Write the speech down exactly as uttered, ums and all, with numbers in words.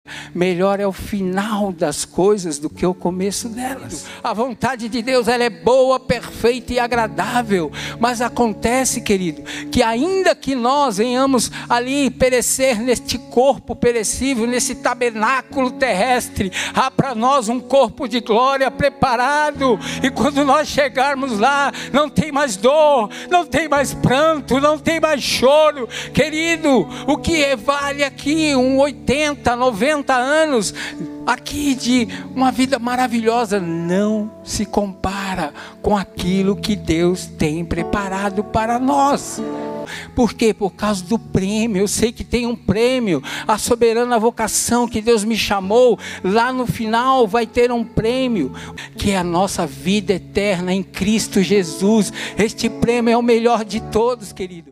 Melhor é o final das coisas do que o começo delas. A vontade de Deus, ela é boa, perfeita e agradável. Mas acontece, querido, que ainda que nós venhamos ali perecer neste corpo perecível, nesse tabernáculo terrestre, há para nós um corpo de glória preparado. E quando nós chegarmos lá, não tem mais dor, não tem mais pranto, não tem mais choro. Querido, o que vale aqui um oitenta, noventa anos aqui de uma vida maravilhosa não se compara com aquilo que Deus tem preparado para nós. Por quê? Por causa do prêmio. Eu sei que tem um prêmio, a soberana vocação que Deus me chamou, lá no final vai ter um prêmio, que é a nossa vida eterna em Cristo Jesus. Este prêmio é o melhor de todos, querido.